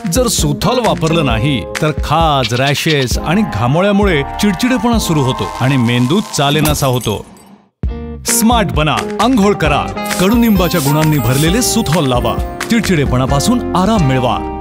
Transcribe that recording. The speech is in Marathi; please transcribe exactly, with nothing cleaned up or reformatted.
जर सुथॉल वापरलं नाही तर खाज, रॅशेस आणि घामोळ्यामुळे चिडचिडेपणा सुरू होतो आणि मेंदू चालेनासा होतो. स्मार्ट बना, अंघोळ करा, कडुनिंबाच्या गुणांनी भरलेले सुथॉल लावा, चिडचिडेपणापासून आराम मिळवा.